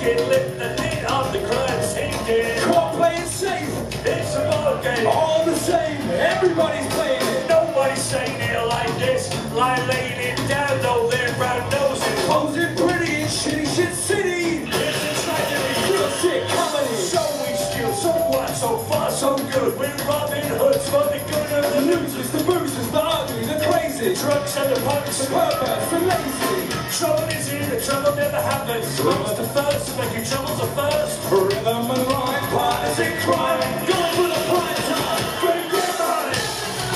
get lit, the lid on the crime scene. Can't play it safe. It's a ball game. All the same, everybody's playing it. Nobody's saying it like this, like laying it down, though they're round nosing. Posing pretty in shitty shit city. It's a tragedy. Real shit comedy. So we steal, so what, so far, so good. We're Robin Hoods for the good of The losers, the boozers, the ugly, the crazy. the drugs and the punks. The perverts, the lazy. Trouble is here, the trouble never happens. Trouble's the first, making trouble's the first. Rhythm and rhyme, partners in crime. Going for the prime time. Bring them on it.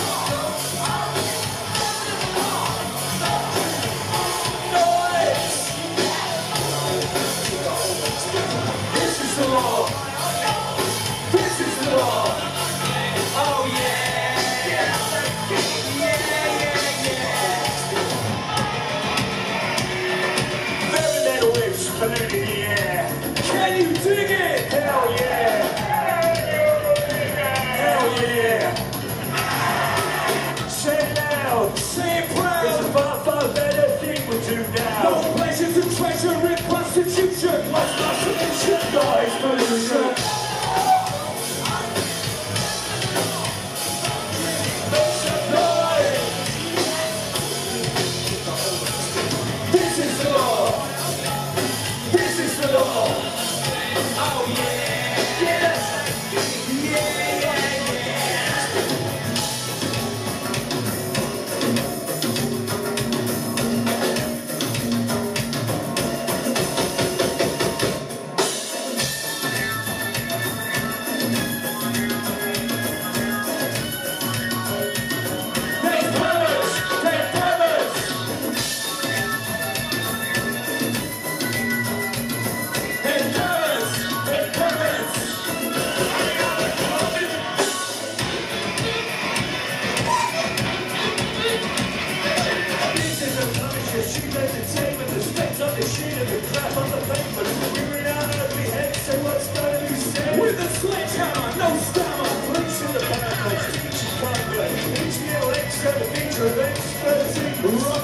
Noise! This is the law. This is the law. Oh yeah. Very little waves floating in the air. Can you dig it? Hell yeah! Hell yeah! Say it loud! Say it There's proud. a far, far better thing we do now. No pleasure to treasure in prostitution. What's my solution? Noise pollution. Noise! This is the law. This is the law. Oh yeah. Yes! They're perverts. They're perverts. They're perverts. They're perverts. This is a punisher, she's entertainment, the specs on the sheet and the crap on the pavement. We're out of my head, so what's gonna be said? With a sledgehammer, no stammer. Police in the paradise, teaching conduct, HBLX, got a feature of experts in Right.